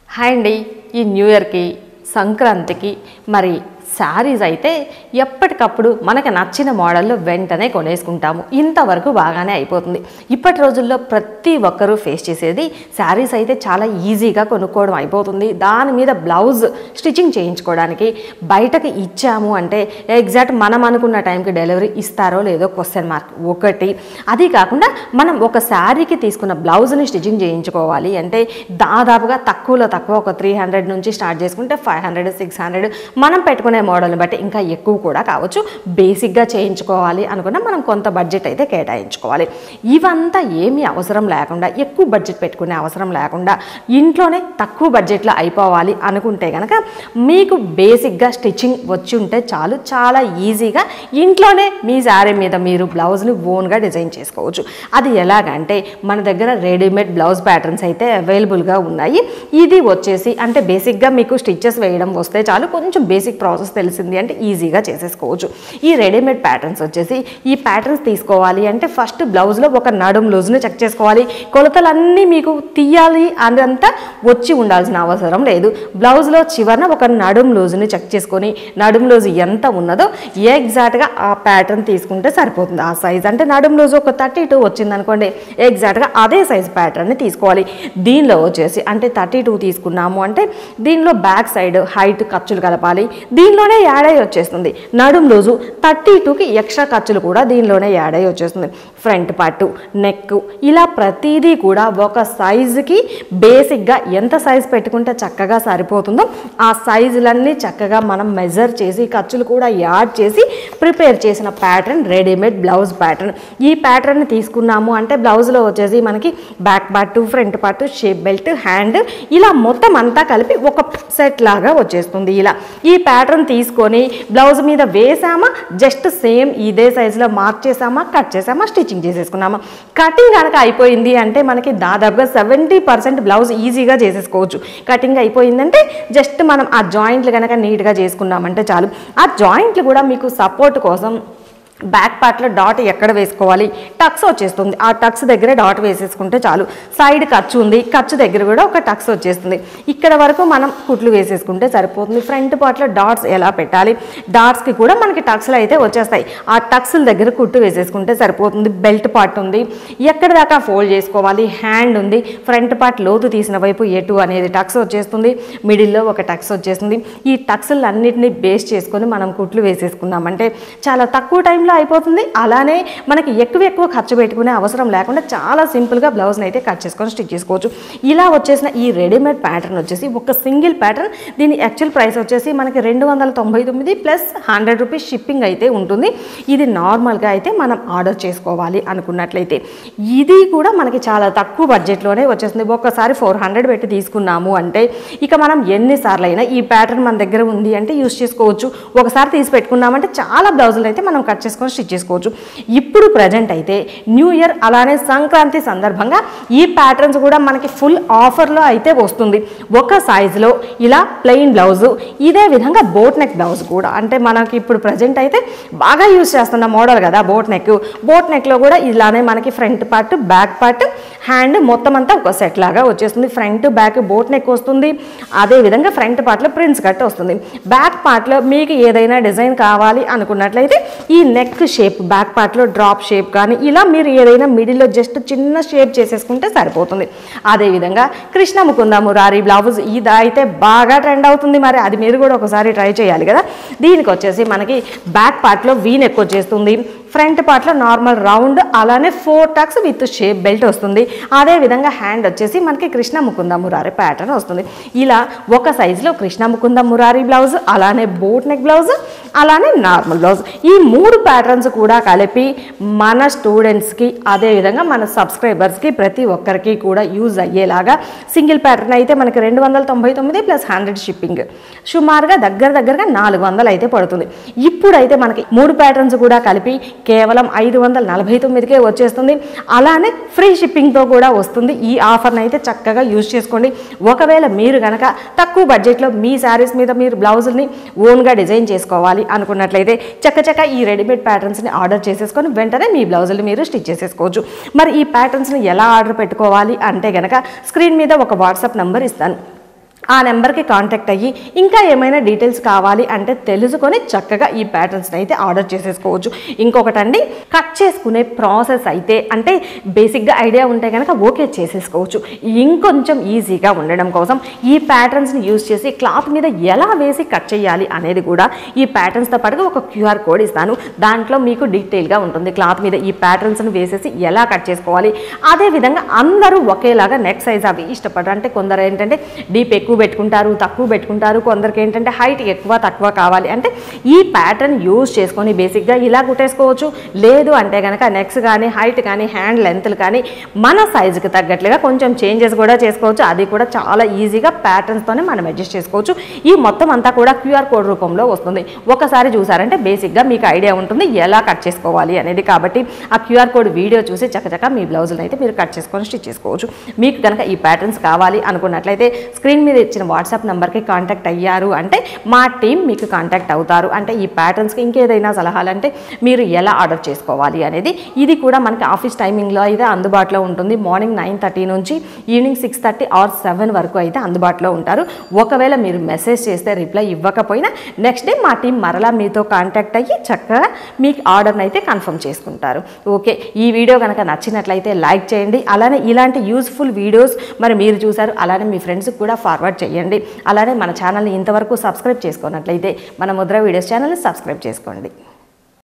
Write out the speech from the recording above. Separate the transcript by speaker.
Speaker 1: Hi అండి. ఈ new ఇయర్కి సంక్రాంతికి మరి శారీస్ అయితే ఎప్పటికప్పుడు మనకు నచ్చిన మోడల్లో వెంటనే కొనేసుకుంటాము. ఇంతవరకు బాగానే అయిపోతుంది. ఇప్పటి రోజుల్లో ప్రతి ఒక్కరూ ఫేస్ చేసేది శారీస్ అయితే చాలా ఈజీగా కొనుక్కోవడం అయిపోతుంది. దాని మీద బ్లౌజ్ స్టిచ్చింగ్ చేయించుకోవడానికి బయటకు ఇచ్చాము అంటే ఎగ్జాక్ట్ మనం అనుకున్న టైంకి డెలివరీ ఇస్తారో లేదో క్వశ్చన్ మార్క్ ఒకటి. అది కాకుండా మనం ఒక శారీకి తీసుకున్న బ్లౌజ్ని స్టిచ్చింగ్ చేయించుకోవాలి అంటే దాదాపుగా తక్కువలో తక్కువ ఒక 300 నుంచి స్టార్ట్ చేసుకుంటే 500, 600 మనం పెట్టుకునే మోడల్ని బట్టి ఇంకా ఎక్కువ కూడా కావచ్చు. బేసిక్గా చేయించుకోవాలి అనుకున్నా మనం కొంత బడ్జెట్ అయితే కేటాయించుకోవాలి. ఇవంతా ఏమీ అవసరం లేకుండా ఎక్కువ బడ్జెట్ పెట్టుకునే అవసరం లేకుండా ఇంట్లోనే తక్కువ బడ్జెట్లో అయిపోవాలి అనుకుంటే కనుక మీకు బేసిక్గా స్టిచ్చింగ్ వచ్చి ఉంటే చాలు. చాలా ఈజీగా ఇంట్లోనే మీ శారీ మీద మీరు బ్లౌజ్ని ఓన్గా డిజైన్ చేసుకోవచ్చు. అది ఎలాగంటే మన దగ్గర రెడీమేడ్ బ్లౌజ్ ప్యాటర్న్స్ అయితే అవైలబుల్గా ఉన్నాయి. ఇది వచ్చేసి అంటే బేసిక్గా మీకు స్టిచ్చెస్ వేయడం వస్తే చాలు. కొంచెం బేసిక్ ప్రాసెస్ తెలిసింది అంటే ఈజీగా చేసేసుకోవచ్చు. ఈ రెడీమేడ్ ప్యాటర్న్స్ వచ్చేసి ఈ ప్యాటర్న్స్ తీసుకోవాలి అంటే ఫస్ట్ బ్లౌజ్లో ఒక నడుం లూజ్ని చెక్ చేసుకోవాలి. కొలతలన్నీ మీకు తీయాలి అదంతా వచ్చి ఉండాల్సిన అవసరం లేదు. బ్లౌజ్లో చివరన ఒక నడుం లూజ్ని చెక్ చేసుకొని నడుం లూజ్ ఎంత ఉన్నదో ఎగ్జాక్ట్గా ఆ ప్యాటర్న్ తీసుకుంటే సరిపోతుంది. ఆ సైజ్ అంటే నడుం లూజ్ ఒక 32 వచ్చింది అనుకోండి, ఎగ్జాక్ట్గా అదే సైజ్ ప్యాటర్న్ని తీసుకోవాలి. దీనిలో వచ్చేసి అంటే 32 తీసుకున్నాము అంటే దీనిలో బ్యాక్ సైడ్ హైట్ ఖర్చులు కలపాలి. దీనిలోనే యాడ్ అయ్యి వచ్చేస్తుంది. నడుం లూజు 32కి ఎక్స్ట్రా ఖర్చులు కూడా దీనిలోనే యాడ్ అయ్యి వచ్చేస్తుంది. ఫ్రంట్ పార్టు, నెక్ ఇలా ప్రతిదీ కూడా ఒక సైజుకి బేసిక్గా ఎంత సైజు పెట్టుకుంటే చక్కగా సరిపోతుందో ఆ సైజులన్నీ చక్కగా మనం మెజర్ చేసి ఖర్చులు కూడా యాడ్ చేసి ప్రిపేర్ చేసిన ప్యాటర్న్ రెడీమేడ్ బ్లౌజ్ ప్యాటర్న్. ఈ ప్యాటర్న్ తీసుకున్నాము అంటే బ్లౌజ్లో వచ్చేసి మనకి back part, front part, shape belt, hand ఇలా మొత్తం అంతా కలిపి ఒక సెట్ లాగా వచ్చేస్తుంది. ఇలా ఈ ప్యాటర్న్ తీసుకొని బ్లౌజ్ మీద వేసామా, జస్ట్ సేమ్ ఇదే సైజులో మార్క్ చేసామా, కట్ చేసామా, స్టిచ్చింగ్ చేసేసుకున్నామా. కటింగ్ కనుక అయిపోయింది అంటే మనకి దాదాపుగా 70% బ్లౌజ్ ఈజీగా చేసేసుకోవచ్చు. కటింగ్ అయిపోయిందంటే జస్ట్ మనం ఆ జాయింట్లు కనుక నీట్గా చేసుకున్నామంటే చాలు. ఆ జాయింట్లు కూడా మీకు సపోర్ట్ కోసం బ్యాక్ పార్ట్లో డాట్ ఎక్కడ వేసుకోవాలి, టక్స్ వచ్చేస్తుంది. ఆ టక్స్ దగ్గర డాట్ వేసేసుకుంటే చాలు. సైడ్ ఖర్చు ఉంది, ఖర్చు దగ్గర కూడా ఒక టక్స్ వచ్చేస్తుంది. ఇక్కడ వరకు మనం కుట్లు వేసేసుకుంటే సరిపోతుంది. ఫ్రంట్ పార్ట్లో డాట్స్ ఎలా పెట్టాలి, డాట్స్కి కూడా మనకి టక్స్లు అయితే వచ్చేస్తాయి. ఆ టక్స్ల దగ్గర కుట్టు వేసేసుకుంటే సరిపోతుంది. బెల్ట్ పార్ట్ ఉంది, ఎక్కడ దాకా ఫోల్డ్ చేసుకోవాలి. హ్యాండ్ ఉంది, ఫ్రంట్ పార్ట్ లోతు తీసిన వైపు ఎటు అనేది టక్స్ వచ్చేస్తుంది. మిడిల్లో ఒక టక్స్ వచ్చేస్తుంది. ఈ టక్స్లు అన్నిటినీ బేస్ చేసుకొని మనం కుట్లు వేసేసుకున్నామంటే చాలా తక్కువ టైంలో అయిపోతుంది. అలానే మనకి ఎక్కువ ఖర్చు పెట్టుకునే అవసరం లేకుండా చాలా సింపుల్గా బ్లౌజ్ని అయితే కట్ చేసుకొని స్టిచ్ చేసుకోవచ్చు. ఇలా వచ్చేసిన ఈ రెడీమేడ్ ప్యాటర్న్ వచ్చేసి ఒక సింగిల్ ప్యాటర్న్. దీని యాక్చువల్ ప్రైస్ వచ్చేసి మనకి 299 ప్లస్ 100 రూపీస్ షిప్పింగ్ అయితే ఉంటుంది. ఇది నార్మల్గా అయితే మనం ఆర్డర్ చేసుకోవాలి అనుకున్నట్లయితే ఇది కూడా మనకి చాలా తక్కువ బడ్జెట్లోనే వచ్చేస్తుంది. ఒక్కసారి 400 పెట్టి తీసుకున్నాము అంటే ఇక మనం ఎన్నిసార్లు అయినా ఈ ప్యాటర్న్ మన దగ్గర ఉంది అంటే యూస్ చేసుకోవచ్చు. ఒకసారి తీసి పెట్టుకున్నామంటే చాలా బ్లౌజులు అయితే మనం కట్ చేసుకొని స్టిచ్ చేసుకోవచ్చు. ఇప్పుడు ప్రజెంట్ అయితే న్యూ ఇయర్ అలానే సంక్రాంతి సందర్భంగా ఈ ప్యాటర్న్స్ కూడా మనకి ఫుల్ ఆఫర్లో అయితే వస్తుంది. ఒక సైజులో ఇలా ప్లెయిన్ బ్లౌజు, ఇదే విధంగా బోట్ నెక్ బ్లౌజ్ కూడా అంటే మనకి ఇప్పుడు ప్రజెంట్ అయితే బాగా యూజ్ చేస్తున్న మోడల్ కదా బోట్ నెక్. బోట్ నెక్లో కూడా ఇలానే మనకి front part, back part, hand మొత్తం అంతా ఒక సెట్ లాగా వచ్చేస్తుంది. ఫ్రంట్ బ్యాక్ బోట్ నెక్ వస్తుంది. అదేవిధంగా ఫ్రంట్ పార్ట్లో ప్రిన్స్ కట్ వస్తుంది. బ్యాక్ పార్ట్లో మీకు ఏదైనా డిజైన్ కావాలి అనుకున్నట్లయితే ఈ నెక్ షేప్ బ్యాక్ పార్ట్లో డ్రాప్ షేప్ కానీ ఇలా మీరు ఏదైనా మిడిల్లో జస్ట్ చిన్న షేప్ చేసేసుకుంటే సరిపోతుంది. అదేవిధంగా కృష్ణ ముకుంద మురారి బ్లౌజ్ ఇది అయితే బాగా ట్రెండ్ అవుతుంది. మరి అది మీరు కూడా ఒకసారి ట్రై చేయాలి కదా. దీనికి వచ్చేసి మనకి బ్యాక్ పార్ట్లో వీ నెక్ వచ్చేస్తుంది. ఫ్రంట్ పార్ట్లో నార్మల్ రౌండ్ అలానే 4 టక్స్ విత్ షేప్ బెల్ట్ వస్తుంది. అదేవిధంగా హ్యాండ్ వచ్చేసి మనకి కృష్ణ ముకుంద మురారి ప్యాటర్న్ వస్తుంది. ఇలా ఒక సైజులో కృష్ణ ముకుంద మురారి బ్లౌజ్, అలానే బోట్ నెక్ బ్లౌజ్, అలానే నార్మల్ బ్లౌజ్, ఈ 3 ప్యాటర్న్స్ కూడా కలిపి మన స్టూడెంట్స్కి అదేవిధంగా మన సబ్స్క్రైబర్స్కి ప్రతి ఒక్కరికి కూడా యూజ్ అయ్యేలాగా సింగిల్ ప్యాటర్న్ అయితే మనకి 299 ప్లస్ 100 షిప్పింగ్ సుమారుగా దగ్గరగా 400 అయితే పడుతుంది. ఇప్పుడైతే మనకి 3 ప్యాటర్న్స్ కూడా కలిపి కేవలం 549కే వచ్చేస్తుంది. అలానే ఫ్రీ షిప్పింగ్తో కూడా వస్తుంది. ఈ ఆఫర్ని అయితే చక్కగా యూజ్ చేసుకోండి. ఒకవేళ మీరు కనుక తక్కువ బడ్జెట్లో మీ శారీస్ మీద మీరు బ్లౌజుల్ని ఓన్గా డిజైన్ చేసుకోవాలి అనుకున్నట్లయితే చక్కచక్క ఈ రెడీమేడ్ ప్యాటర్న్స్ని ఆర్డర్ చేసేసుకొని వెంటనే మీ బ్లౌజులు మీరు స్టిచ్ చేసేసుకోవచ్చు. మరి ఈ ప్యాటర్న్స్ని ఎలా ఆర్డర్ పెట్టుకోవాలి అంటే కనుక స్క్రీన్ మీద ఒక వాట్సాప్ నెంబర్ ఇస్తాను. ఆ నెంబర్కి కాంటాక్ట్ అయ్యి ఇంకా ఏమైనా డీటెయిల్స్ కావాలి అంటే తెలుసుకొని చక్కగా ఈ ప్యాటర్న్స్ని అయితే ఆర్డర్ చేసేసుకోవచ్చు. ఇంకొకటండి, కట్ చేసుకునే ప్రాసెస్ అయితే అంటే బేసిక్గా ఐడియా ఉంటే కనుక ఓకే చేసేసుకోవచ్చు. ఇంకొంచెం ఈజీగా ఉండడం కోసం ఈ ప్యాటర్న్స్ని యూజ్ చేసి క్లాత్ మీద ఎలా వేసి కట్ చేయాలి అనేది కూడా ఈ ప్యాటర్న్స్తో పాటుగా ఒక క్యూఆర్ కోడ్ ఇస్తాను. దాంట్లో మీకు డీటెయిల్గా ఉంటుంది క్లాత్ మీద ఈ ప్యాటర్న్స్ని వేసేసి ఎలా కట్ చేసుకోవాలి. అదేవిధంగా అందరూ ఒకేలాగా నెక్ సైజ్ అవి ఇష్టపడరు. అంటే కొందరు ఏంటంటే డీప్ ఎక్కువ పెట్టుకుంటారు, తక్కువ పెట్టుకుంటారు. కొందరికి ఏంటంటే హైట్ ఎక్కువ తక్కువ కావాలి అంటే ఈ ప్యాటర్న్ యూజ్ చేసుకొని బేసిక్గా ఇలా కుట్టేసుకోవచ్చు. లేదు అంటే కనుక నెక్స్ కానీ హైట్ కానీ హ్యాండ్ లెంత్లు కానీ మన సైజుకి తగ్గట్లుగా కొంచెం చేంజెస్ కూడా చేసుకోవచ్చు. అది కూడా చాలా ఈజీగా ప్యాటర్న్స్తోనే మనం అడ్జస్ట్ చేసుకోవచ్చు. ఈ మొత్తం అంతా కూడా క్యూఆర్ కోడ్ రూపంలో వస్తుంది. ఒకసారి చూసారంటే బేసిక్గా మీకు ఐడియా ఉంటుంది ఎలా కట్ చేసుకోవాలి అనేది. కాబట్టి ఆ క్యూఆర్ కోడ్ వీడియో చూసి చక్కచక్క మీ బ్లౌజులు అయితే మీరు కట్ చేసుకొని స్టిచ్ చేసుకోవచ్చు. మీకు కనుక ఈ ప్యాటర్న్స్ కావాలి అనుకున్నట్లయితే స్క్రీన్ మీద ఇచ్చిన వాట్సాప్ నెంబర్కి కాంటాక్ట్ అయ్యారు అంటే మా టీం మీకు కాంటాక్ట్ అవుతారు. అంటే ఈ ప్యాటర్న్స్కి ఇంకేదైనా సలహాలు అంటే మీరు ఎలా ఆర్డర్ చేసుకోవాలి అనేది. ఇది కూడా మనకి ఆఫీస్ టైమింగ్లో అయితే అందుబాటులో ఉంటుంది. మార్నింగ్ 9:30 నుంచి ఈవినింగ్ 6:30 ఆర్ 7 వరకు అయితే అందుబాటులో ఉంటారు. ఒకవేళ మీరు మెసేజ్ చేస్తే రిప్లై ఇవ్వకపోయినా నెక్స్ట్ డే మా టీం మరలా మీతో కాంటాక్ట్ అయ్యి చక్కగా మీకు ఆర్డర్ని అయితే కన్ఫర్మ్ చేసుకుంటారు. ఓకే, ఈ వీడియో కనుక నచ్చినట్లయితే లైక్ చేయండి. అలానే ఇలాంటి యూస్ఫుల్ వీడియోస్ మరి మీరు చూసారు, అలానే మీ ఫ్రెండ్స్కి కూడా ఫార్వర్డ్ చేయండి. అలానే మన ఛానల్ని ఇంతవరకు సబ్స్క్రైబ్ చేసుకున్నట్లయితే మన ముద్ర వీడియోస్ ఛానల్ని సబ్స్క్రైబ్ చేసుకోండి.